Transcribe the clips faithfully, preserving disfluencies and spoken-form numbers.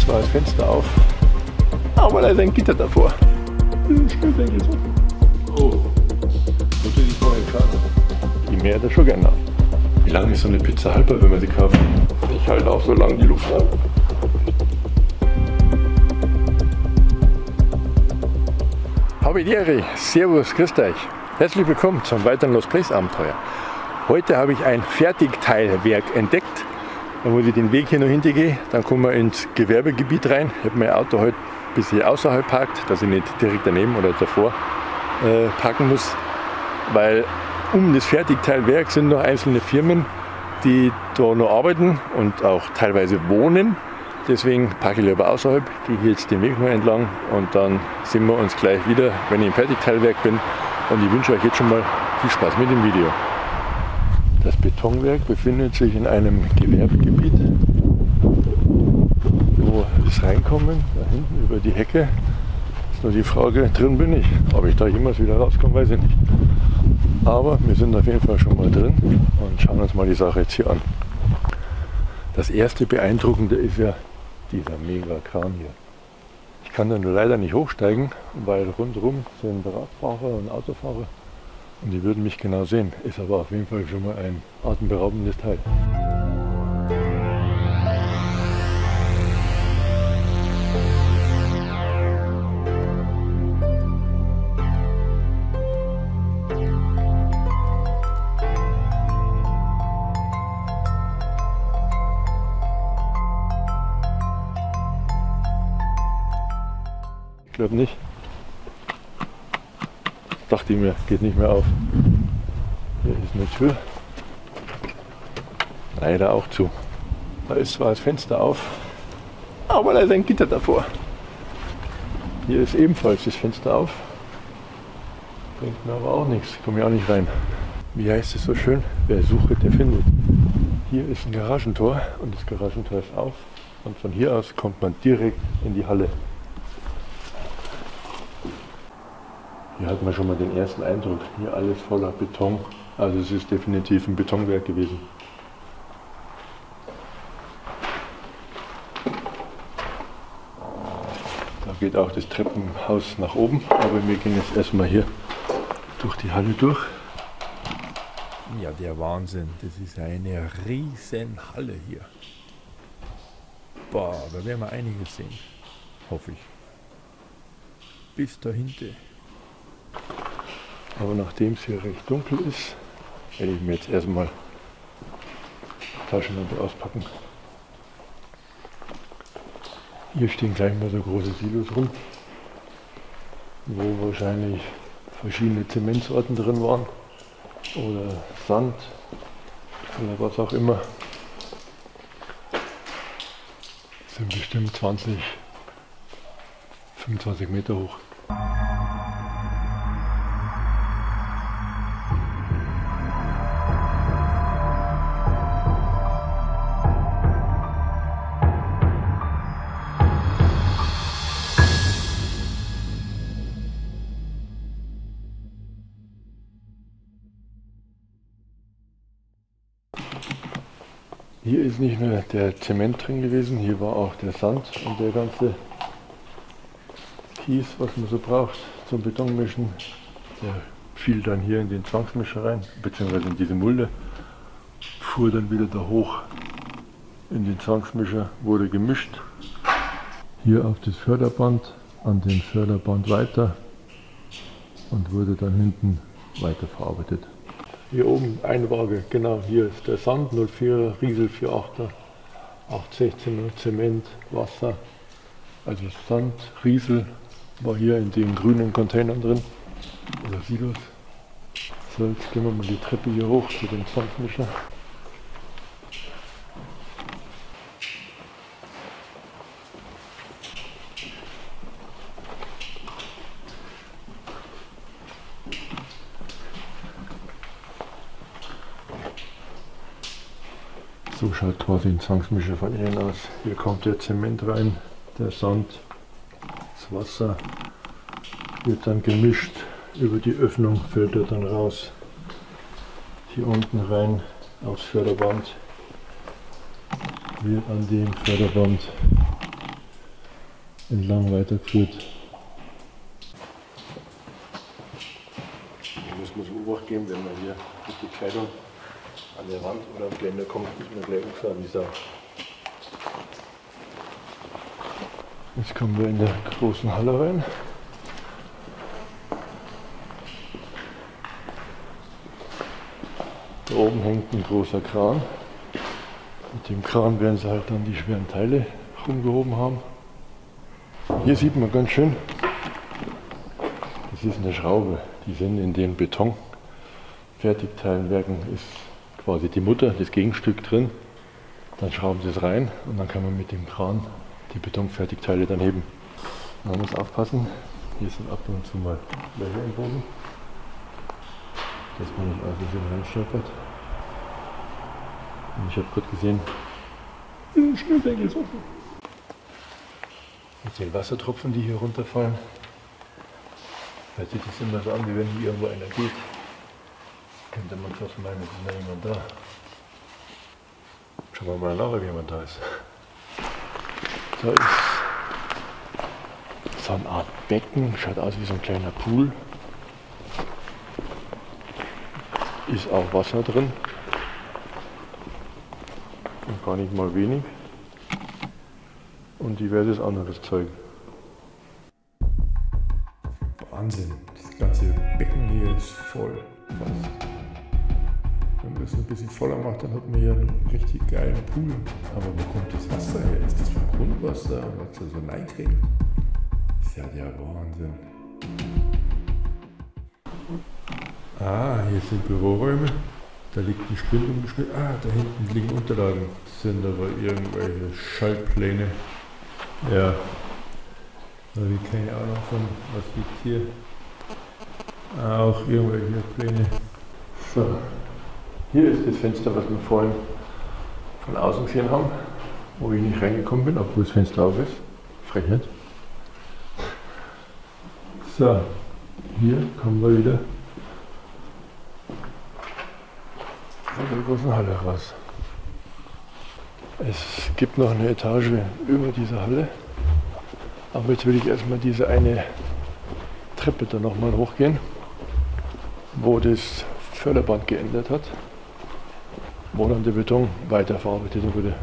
ist zwar das Fenster auf, aber da ist ein Gitter davor. Oh, das ist vorher schade. Die mehr da schon gerne. Wie lange ist so eine Pizza haltbar, wenn man sie kauft? Ich halte auch so lange die Luft an. Habidere, servus, grüßt euch. Herzlich willkommen zum weiteren Lost Place Abenteuer. Heute habe ich ein Fertigteilwerk entdeckt. Da muss ich den Weg hier noch hintergehen, dann kommen wir ins Gewerbegebiet rein. Ich habe mein Auto heute ein bisschen außerhalb parkt, dass ich nicht direkt daneben oder davor äh, parken muss. Weil um das Fertigteilwerk sind noch einzelne Firmen, die da noch arbeiten und auch teilweise wohnen. Deswegen parke ich lieber außerhalb, gehe jetzt den Weg noch entlang und dann sehen wir uns gleich wieder, wenn ich im Fertigteilwerk bin. Und ich wünsche euch jetzt schon mal viel Spaß mit dem Video. Das Betonwerk befindet sich in einem Gewerbegebiet, wo das Reinkommen, da hinten über die Hecke, ist nur die Frage, drin bin ich. Ob ich da jemals wieder rauskomme, weiß ich nicht. Aber wir sind auf jeden Fall schon mal drin und schauen uns mal die Sache jetzt hier an. Das erste Beeindruckende ist ja dieser Mega-Kran hier. Ich kann da nur leider nicht hochsteigen, weil rundherum sind Radfahrer und Autofahrer. Und die würden mich genau sehen. Ist aber auf jeden Fall schon mal ein atemberaubendes Teil. Ich glaube nicht. Dachte ich mir, geht nicht mehr auf. Hier ist eine Tür. Leider auch zu. Da ist zwar das Fenster auf, aber da ist ein Gitter davor. Hier ist ebenfalls das Fenster auf. Bringt mir aber auch nichts, komme ich auch nicht rein. Wie heißt es so schön? Wer sucht, der findet. Hier ist ein Garagentor und das Garagentor ist auf. Und von hier aus kommt man direkt in die Halle. Hier hat man schon mal den ersten Eindruck. Hier alles voller Beton. Also es ist definitiv ein Betonwerk gewesen. Da geht auch das Treppenhaus nach oben. Aber wir gehen jetzt erstmal hier durch die Halle durch. Ja, der Wahnsinn. Das ist eine riesen Halle hier. Boah, da werden wir einiges sehen. Hoffe ich. Bis dahinter. Aber nachdem es hier recht dunkel ist, werde ich mir jetzt erstmal die Taschenlampe auspacken. Hier stehen gleich mal so große Silos rum, wo wahrscheinlich verschiedene Zementsorten drin waren oder Sand oder was auch immer. Das sind bestimmt zwanzig, fünfundzwanzig Meter hoch. Hier ist nicht nur der Zement drin gewesen, hier war auch der Sand und der ganze Kies, was man so braucht zum Betonmischen. Der fiel dann hier in den Zwangsmischer rein, beziehungsweise in diese Mulde, fuhr dann wieder da hoch in den Zwangsmischer, wurde gemischt. Hier auf das Förderband, an den Förderband weiter und wurde dann hinten weiterverarbeitet. Hier oben Einwaage, genau, hier ist der Sand, null vier, Riesel vier achter, acht sechzehn, Zement, Wasser, also Sand, Riesel war hier in den grünen Containern drin, oder Silos. So, jetzt gehen wir mal die Treppe hier hoch zu dem Zwangsmischer. So schaut quasi ein Zwangsmischer von innen aus. Hier kommt der Zement rein, der Sand, das Wasser wird dann gemischt, über die Öffnung fällt er dann raus. Hier unten rein aufs Förderband, wird an dem Förderband entlang weitergeführt. Hier muss man so Obacht geben, wenn man hier mit der Kleidung an der Wand oder am Geländer kommt, muss man gleich umfahren, wie Sau. Jetzt kommen wir in der großen Halle rein. Da oben hängt ein großer Kran. Mit dem Kran werden sie halt dann die schweren Teile rumgehoben haben. Hier sieht man ganz schön, das ist eine Schraube. Die sind in den Beton-Fertigteilenwerken, ist quasi die Mutter, das Gegenstück drin. Dann schrauben sie es rein und dann kann man mit dem Kran die Betonfertigteile dann heben. Man muss aufpassen, hier sind ab und zu mal Löcher im Boden, dass man nicht aus Versehen reinstolpert. Und ich habe gerade gesehen, dieser Schnürsenkel ist offen. Mit den Wassertropfen, die hier runterfallen, hört sich das immer so an, wie wenn hier irgendwo einer geht. Könnte man fast meinen, es ist noch jemand da. Schauen wir mal nach, ob jemand da ist. Da ist so eine Art Becken, schaut aus wie so ein kleiner Pool. Ist auch Wasser drin. Und gar nicht mal wenig. Und diverses anderes Zeug. Wahnsinn, das ganze Becken hier ist voll. Fast. Wenn man das ein bisschen voller macht, dann hat man hier einen richtig geilen Pool. Aber wo kommt das Wasser her? Ist das vom Grundwasser, was da so reinträgt? Das ist ja der Wahnsinn. Ah, hier sind Büroräume. Da liegt ein Spind umgeschnitten. Ah, da hinten liegen Unterlagen. Das sind aber irgendwelche Schaltpläne. Ja, da habe ich keine Ahnung von, was liegt hier. Auch irgendwelche Pläne. So, hier ist das Fenster, was wir vorhin von außen gesehen haben, wo ich nicht reingekommen bin, obwohl das Fenster auf ist. Frechheit. So, hier kommen wir wieder aus der großen Halle raus. Es gibt noch eine Etage über dieser Halle, aber jetzt will ich erstmal diese eine Treppe da nochmal hochgehen, wo das Förderband geändert hat, wo dann der Beton weiterverarbeitet wurde.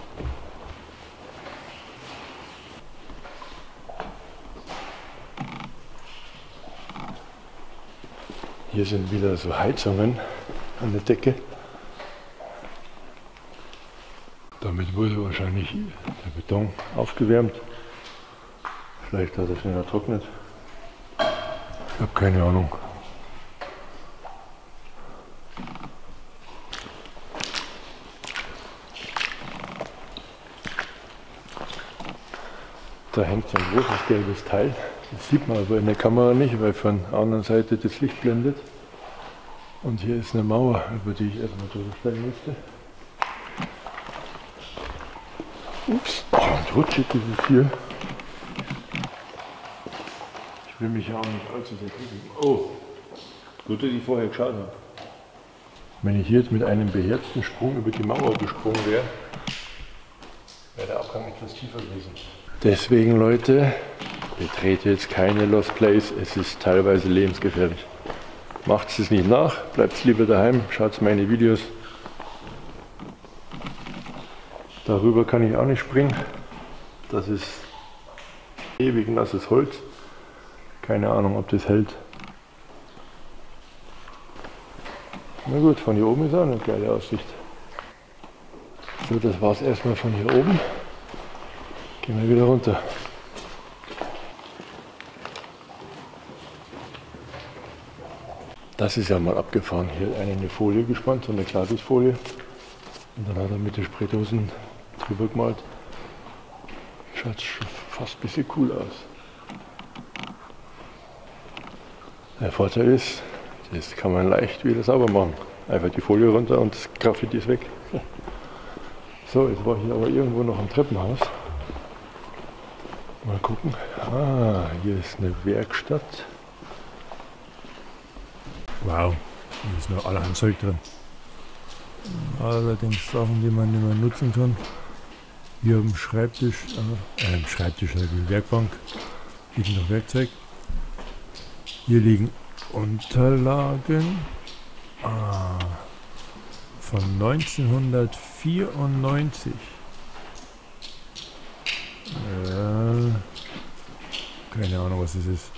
Hier sind wieder so Heizungen an der Decke. Damit wurde wahrscheinlich der Beton aufgewärmt. Vielleicht hat er schneller trocknet. Ich habe keine Ahnung. Da hängt so ein großes gelbes Teil. Das sieht man aber in der Kamera nicht, weil von der anderen Seite das Licht blendet. Und hier ist eine Mauer, über die ich erstmal drüber stellen müsste. Ups, oh, und rutschig ist es hier. Ich will mich ja auch nicht allzu sehr drücken. Oh, gut, dass ich vorher geschaut habe. Wenn ich hier jetzt mit einem beherzten Sprung über die Mauer gesprungen wäre, wäre der Abgang etwas tiefer gewesen. Deswegen, Leute, betrete jetzt keine Lost Place. Es ist teilweise lebensgefährlich. Macht es nicht nach, bleibt lieber daheim, schaut meine Videos. Darüber kann ich auch nicht springen. Das ist ewig nasses Holz. Keine Ahnung, ob das hält. Na gut, von hier oben ist auch eine geile Aussicht. So, das war es erstmal von hier oben. Gehen wir wieder runter. Das ist ja mal abgefahren. Hier hat einer eine Folie gespannt, so eine Klarsichtfolie. Und dann hat er mit den Spraydosen drüber gemalt. Schaut fast ein bisschen cool aus. Der Vorteil ist, das kann man leicht wieder sauber machen. Einfach die Folie runter und das Graffiti ist weg. So, jetzt war hier aber irgendwo noch ein Treppenhaus. Mal gucken. Ah, hier ist eine Werkstatt. Wow, hier ist noch allerhand Zeug drin. Allerdings Sachen, die man nicht mehr nutzen kann. Hier am Schreibtisch, äh, äh, Schreibtisch, also die Werkbank, liegen noch Werkzeug. Hier liegen Unterlagen ah, von neunzehnhundertvierundneunzig. Äh, keine Ahnung, was das ist.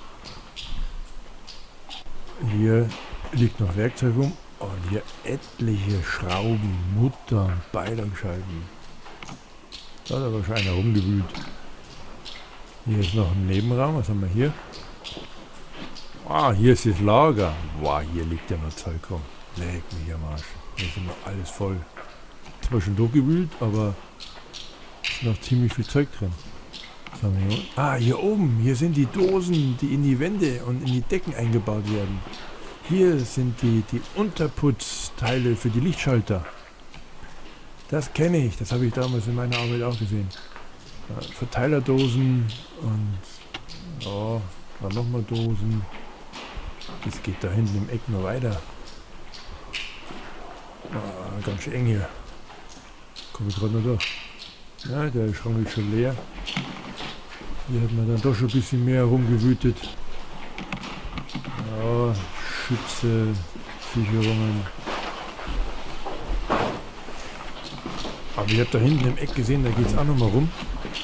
Hier liegt noch Werkzeug rum und hier etliche Schrauben, Mutter, Beilagscheiben. Da hat aber schon einer rumgewühlt. Hier ist noch ein Nebenraum. Was haben wir hier? Ah, hier ist das Lager. Wow, hier liegt ja noch Zeug rum. Leck mich am Arsch. Hier ist immer alles voll. Zwar schon durchgewühlt, aber ist noch ziemlich viel Zeug drin. Was haben wir hier? Ah, hier oben. Hier sind die Dosen, die in die Wände und in die Decken eingebaut werden. Hier sind die, die Unterputzteile für die Lichtschalter. Das kenne ich. Das habe ich damals in meiner Arbeit auch gesehen. Ja, Verteilerdosen und ja, dann nochmal Dosen. Das geht da hinten im Eck noch weiter. Ah, ganz schön eng hier. Komme ich gerade noch durch. Ja, der Schrank ist schon leer. Hier hat man dann doch schon ein bisschen mehr rumgewütet. Ja, Schütze, Sicherungen. Aber ich habe da hinten im Eck gesehen, da geht es auch noch mal rum.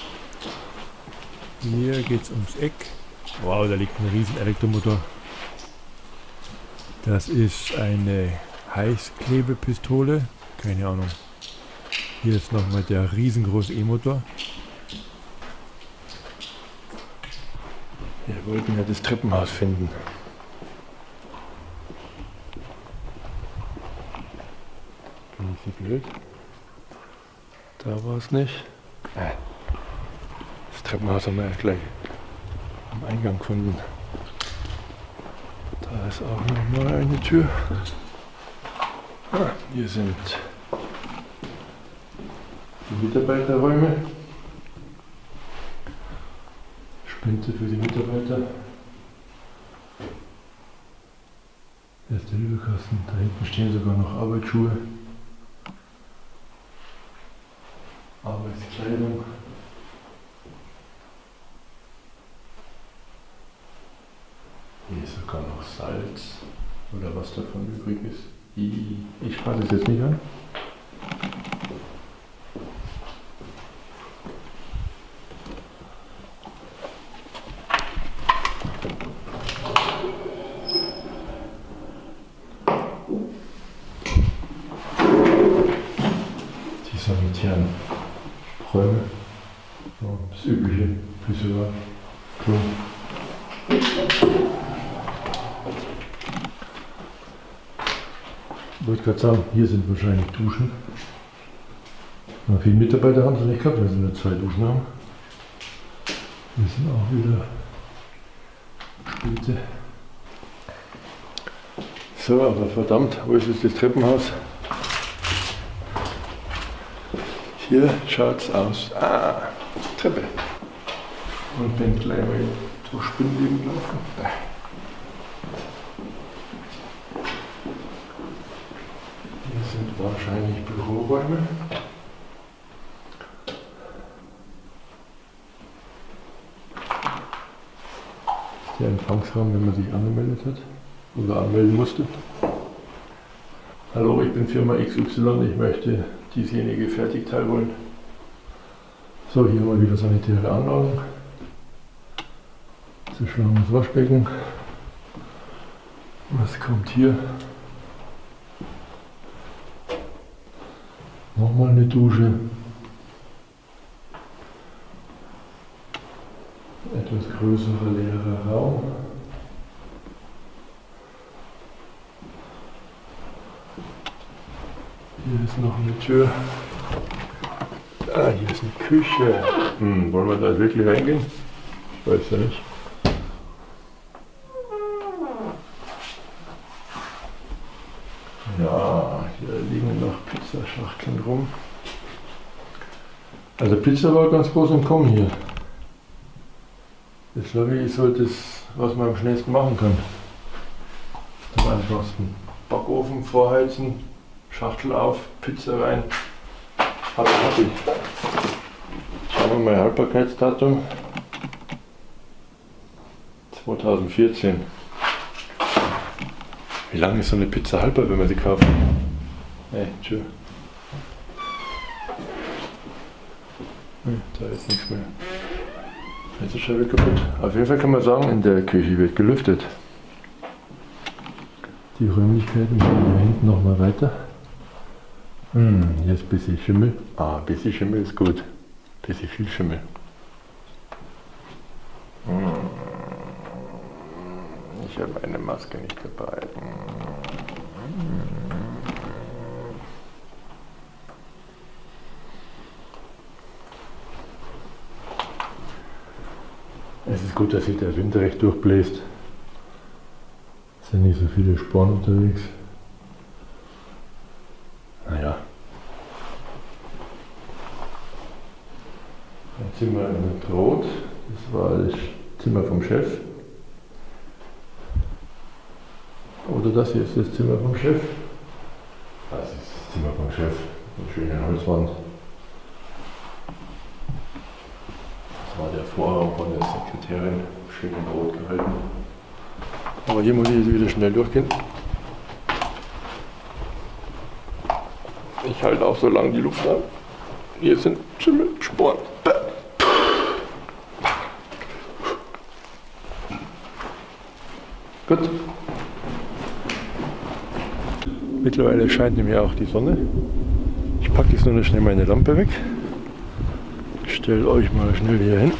Hier geht es ums Eck. Wow, da liegt ein riesen Elektromotor. Das ist eine Heißklebepistole. Keine Ahnung. Hier ist nochmal der riesengroße E-Motor. Wir wollten ja das Treppenhaus finden. Bin ich so blöd? Da war es nicht. Das Treppenhaus haben wir erst gleich am Eingang gefunden. Da ist auch noch mal eine Tür. Ah, hier sind die Mitarbeiterräume. Spinde für die Mitarbeiter. Hier ist der Hilfekasten. Da hinten stehen sogar noch Arbeitsschuhe. Arbeitskleidung. Hier ist sogar noch Salz oder was davon übrig ist. Ich, ich fasse es jetzt nicht an. Die sanitären Räume, so, das übliche Pissoir, Klo. Ich wollte gerade sagen, hier sind wahrscheinlich Duschen. Na, viele Mitarbeiter haben sie nicht gehabt, weil sie nur zwei Duschen haben. Hier sind auch wieder Späte. So, aber verdammt, wo ist jetzt das Treppenhaus? Hier schaut es aus. Ah, Treppe. Und bin gleich mal durch Spinnleben gelaufen. Hier sind wahrscheinlich Büroräume. Der Empfangsraum, wenn man sich angemeldet hat oder anmelden musste. Hallo, ich bin Firma X Y, ich möchte diesjenige Fertigteil wollen. So, hier haben wir wieder sanitäre Anlagen. Zerschlagenes Waschbecken. Was kommt hier? Nochmal eine Dusche. Etwas größerer leerer Raum. Hier ist noch eine Tür. Ah, hier ist eine Küche. Hm, wollen wir da wirklich reingehen? Ich weiß ja nicht. Ja, hier liegen noch Pizzaschachteln rum. Also Pizza war ganz groß im Kommen hier. Das glaube ich, ist halt das, was man am schnellsten machen kann. Am einfachsten. Backofen vorheizen, Schachtel auf, Pizza rein. Hab ich. haben wir Haltbarkeitsdatum zweitausendvierzehn. Wie lange ist so eine Pizza haltbar, wenn wir sie kaufen? Hey, tschö. Hm, da ist nichts mehr. Jetzt ist schon wieder kaputt. Auf jeden Fall kann man sagen, in der Küche wird gelüftet. Die Räumlichkeiten gehen hier hinten nochmal weiter. Hm, jetzt ein bisschen Schimmel. Ah, ein bisschen Schimmel ist gut. Ein bisschen viel Schimmel. Hm. Ich habe eine Maske nicht dabei. Es ist gut, dass sich der Wind recht durchbläst. Es sind nicht so viele Sporen unterwegs. Naja. Ein Zimmer in Rot. Das war das Zimmer vom Chef. Oder das hier ist das Zimmer vom Chef. Das ist das Zimmer vom Chef. Eine schöne Holzwand. Das war der Vorraum von der Sekretärin. Schön in Rot gehalten. Aber hier muss ich jetzt wieder schnell durchgehen. Ich halte auch so lange die Luft an. Hier sind Schimmelsporen. Gut. Mittlerweile scheint nämlich auch die Sonne. Ich packe jetzt nur noch schnell meine Lampe weg. Stellt euch mal schnell hier hin.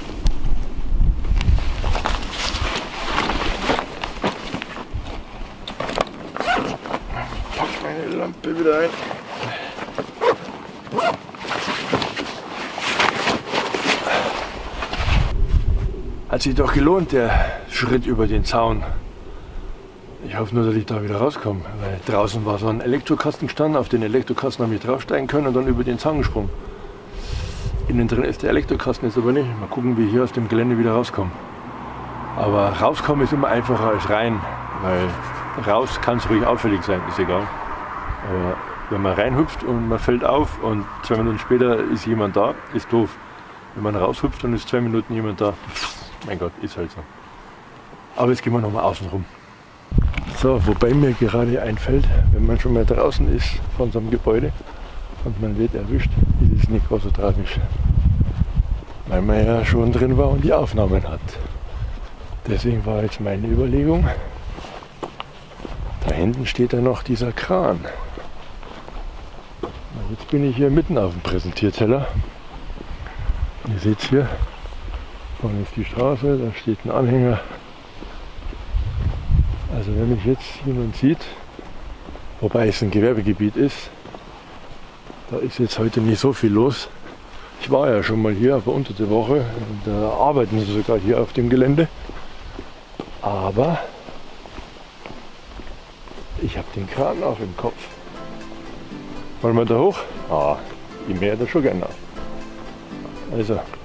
Pack meine Lampe wieder ein. Hat sich doch gelohnt, der Schritt über den Zaun. Ich hoffe nur, dass ich da wieder rauskomme, weil draußen war so ein Elektrokasten gestanden, auf den Elektrokasten habe ich draufsteigen können und dann über den Zaun gesprungen. Innen drin ist der Elektrokasten, ist aber nicht. Mal gucken, wie ich hier aus dem Gelände wieder rauskomme. Aber rauskommen ist immer einfacher als rein, weil raus kann es ruhig auffällig sein, ist egal. Aber wenn man reinhüpft und man fällt auf und zwei Minuten später ist jemand da, ist doof. Wenn man raushüpft und ist zwei Minuten jemand da, mein Gott, ist halt so. Aber jetzt gehen wir nochmal außen rum. So, wobei mir gerade einfällt, wenn man schon mal draußen ist von so einem Gebäude und man wird erwischt, ist es nicht so tragisch. Weil man ja schon drin war und die Aufnahmen hat. Deswegen war jetzt meine Überlegung, da hinten steht ja noch dieser Kran. Und jetzt bin ich hier mitten auf dem Präsentierteller. Ihr seht es hier, vorne ist die Straße, da steht ein Anhänger. Also wenn mich jetzt jemand sieht, wobei es ein Gewerbegebiet ist, da ist jetzt heute nicht so viel los. Ich war ja schon mal hier, aber unter der Woche, da arbeiten sie sogar hier auf dem Gelände. Aber ich habe den Kran auch im Kopf. Wollen wir da hoch? Ah, ich mähe da schon gerne auf. Also,